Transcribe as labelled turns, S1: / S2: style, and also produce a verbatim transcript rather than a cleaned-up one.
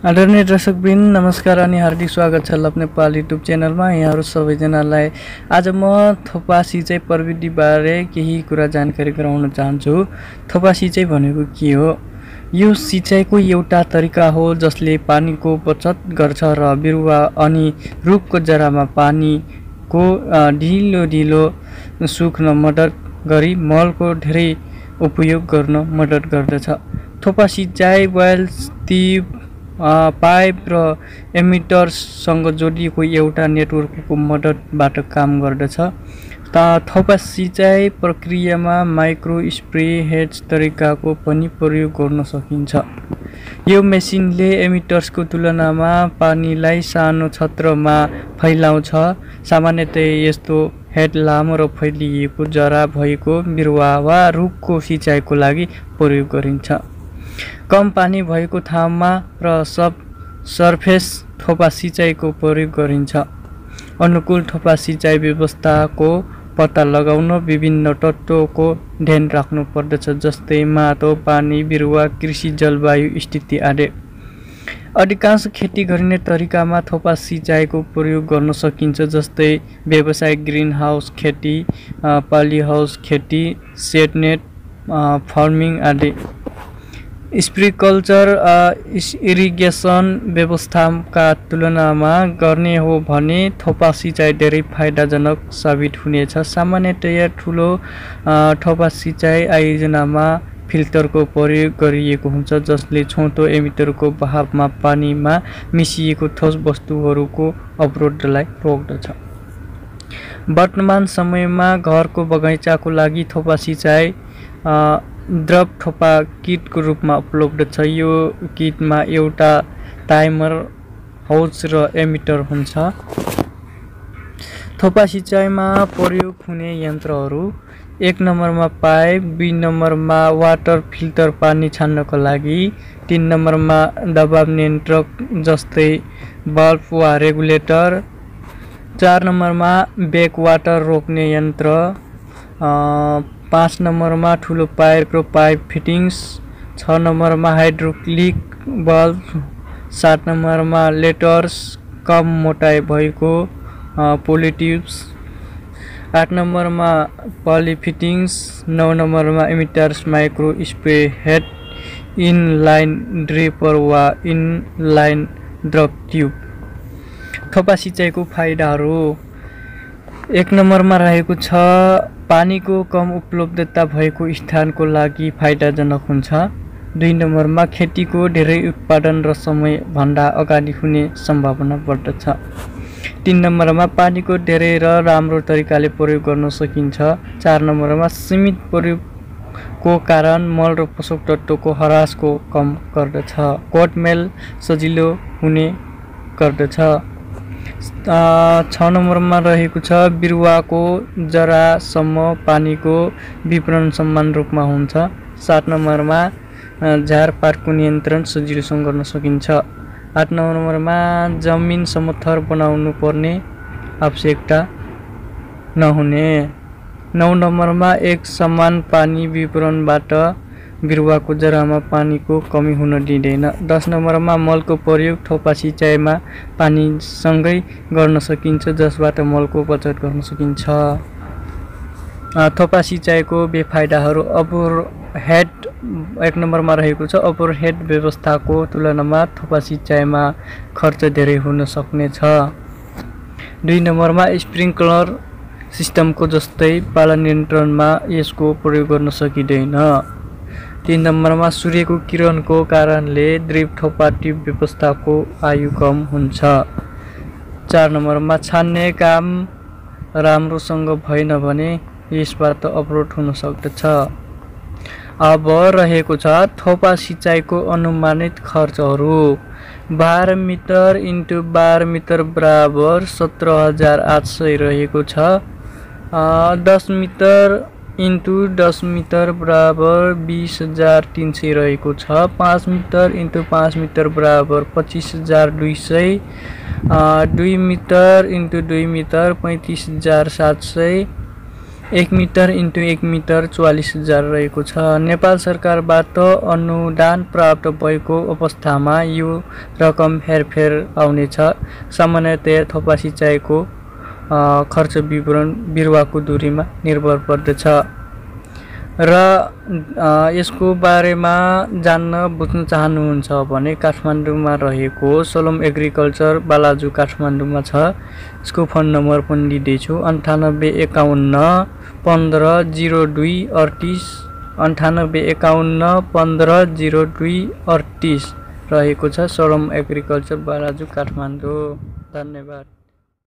S1: आदरणीय दर्शकवृन्द नमस्कार अनि हार्दिक स्वागत छ लप नेपाल युट्युब च्यानलमा। यहाँहरू सबैजनालाई आज म थोपा सिँचाइ प्रविधिबारे केही कुरा जानकारी गराउन चाहन्छु। थोपा सिँचाइ भनेको के हो? यो सिँचाइको एउटा तरिका हो जसले पानीको बचत गर्छ र बिरुवा अनि रुखको जरामा पानीको ढिलो ढिलो सुक्न मद्दत गरी मलको धेरै उपयोग गर्न मद्दत गर्दछ। थोपा सिँचाइ वायल टिप पाइप र एमिटर्ससँग जोडिएको एउटा नेटवर्कको मद्दतबाट काम गर्दछ। थोपा सिँचाइ प्रक्रियामा माइक्रो स्प्रे हेड तरिकाको पनि प्रयोग गर्न सकिन्छ। यो मेसिनले एमिटर्सको तुलनामा पानीलाई सानो क्षेत्रमा फैलाउँछ। सामान्यतया यस्तो हेड लामो र फैलिएको जरा भएको बिरुवा वा रुखको सिँचाइको लागि प्रयोग गरिन्छ। कम पानी भएको ठाउँमा र सब सर्फेस थोपा सिँचाइको प्रयोग गरिन्छ। अनुकूल थोपा सिँचाइ व्यवस्थाको पत्ता लगाउन विभिन्न तत्त्वको ध्यान राख्नु पर्दछ, जस्तै माटो, पानी, बिरुवा, कृषि, जलवायु स्थिति आदि। अधिकांश खेती गरिने तरिकामा थोपा सिँचाइको प्रयोग गर्न सकिन्छ, जस्तै व्यावसायिक ग्रीन हाउस खेती, पॉलीहाउस खेती, सेड नेट फार्मिङ आदि। स्प्रिंकलर इरिगेसन व्यवस्थाका तुलनामा गर्ने हो भने थोपा सिँचाइ धेरै फाइदाजनक साबित हुनेछ। सामान्यतया ठुलो थोपा सिँचाइ आयोजनामा फिल्टरको प्रयोग गरिएको हुन्छ, जसले छोटो एमिटरको बहावमा पानीमा मिसिएको ठोस वस्तुहरूको अवरोधलाई रोक्दछ। वर्तमान समयमा घरको बगैँचाको लागि थोपा सिँचाइ द्रव थोपा किटको रूपमा उपलब्ध छ। यो किटमा एउटा टाइमर, हाउस र एमिटर हुन्छ। थोपा सिँचाइमा प्रयोग हुने यन्त्रहरू: एक नम्बरमा पाइप, दुई नम्बरमा वाटर फिल्टर पानी छान्नको लागि, तीन नम्बरमा दबाव नियन्त्रक जस्तै बल्ब वा रेगुलेटर, चार नम्बरमा ब्याक वाटर रोक्ने यन्त्र, पाँच नम्बरमा ठुलो पाइप र पाइप फिटिङ्स, छ नम्बरमा हाइड्रोलिक बल्ब, सात नम्बरमा लेटर्स कम मोटाइ भएको पोलिट्युब्स, आठ नम्बरमा पली फिटिङ्स, नौ नम्बरमा emitters micro spray head, inline dripper वा इनलाइन द्रव ट्युब। थोपा सिँचाइको फाइदाहरू: एक नम्बरमा रहेको छ पानीको कम उपलब्धता भएको स्थानको लागि फाइदाजनक हुन्छ। दुई नम्बरमा खेतीको धेरै उत्पादन र समयभन्दा अगाडि हुने सम्भावना बढ्दछ। तीन नम्बरमा पानीको धेरै र राम्रो तरिकाले प्रयोग गर्न सकिन्छ। चार नम्बरमा सीमित प्रयोगको कारण मल र पोषक तत्त्वको ह्रासको कम गर्दछ। कोटमेल सजिलो हुने गर्दछ। छ नम्बरमा रहेको छ बिरुवाको जरासम्म पानीको वितरण समान रूपमा हुन्छ। सात नम्बरमा झारपातको नियन्त्रण सजिलोसँग गर्न सकिन्छ। आठ नम्बरमा जमिन समथर बनाउनु पर्ने आवश्यकता नहुने। नौ नम्बरमा एक समान पानी वितरणबाट बिरुवाको जरामा पानीको कमी हुन दिँदैन। दस नम्बरमा मलको प्रयोग थोपा सिँचाइमा पानीसँगै गर्न सकिन्छ, जसबाट मलको बचत गर्न सकिन्छ। थोपा सिँचाइको बेफाइदाहरू: ओभरहेड एक नम्बरमा रहेको छ ओभरहेड व्यवस्थाको तुलनामा थोपा सिँचाइमा खर्च धेरै हुन सक्नेछ। दुई नम्बरमा स्प्रिङ्कलर सिस्टमको जस्तै पाला नियन्त्रणमा यसको प्रयोग गर्न सकिँदैन। तीन नम्बरमा सूर्यको किरणको कारणले ड्रिप थोपा ट्युब व्यवस्थाको आयु कम हुन्छ। चार नम्बरमा छान्ने काम राम्रोसँग भएन भने यसबाट अवरोध हुन सक्दछ। अब रहेको छ थोपा सिँचाइको अनुमानित खर्चहरू: बाह्र मिटर इन्टु बाह्र मिटर बराबर सत्र हजार आठ सय रहेको छ। दस मिटर इन्टु दस मिटर बराबर बिस हजार तिन सय रहेको छ। पाँच मिटर इन्टु पाँच मिटर बराबर पच्चिस हजार दुई सय। दुई मिटर इन्टु दुई मिटर पैँतिस हजार सात सय। एक मिटर इन्टु एक मिटर चौवालिस हजार रहेको छ। नेपाल सरकारबाट अनुदान प्राप्त भएको अवस्थामा यो रकम हेरफेर आउनेछ। सामान्यतया थोपा सिँचाइको खर्च विवरण बिरुवाको दूरीमा निर्भर पर्दछ र यसको बारेमा जान्न बुझ्न चाहनुहुन्छ भने काठमाडौँमा रहेको सोलम एग्रिकल्चर बालाजु काठमाडौँमा छ। यसको फोन नम्बर पनि दिँदैछु अन्ठानब्बे एकाउन्न पन्ध्र जिरो दुई अडतिस अन्ठानब्बे एकाउन्न पन्ध्र जिरो दुई अडतिस रहेको छ। सोलम एग्रिकल्चर बालाजु काठमाडौँ। धन्यवाद।